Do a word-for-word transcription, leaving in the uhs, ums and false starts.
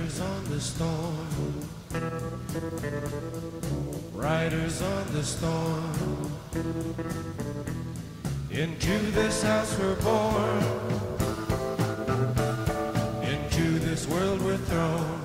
Riders on the storm, riders on the storm. Into this house we're born, into this world we're thrown.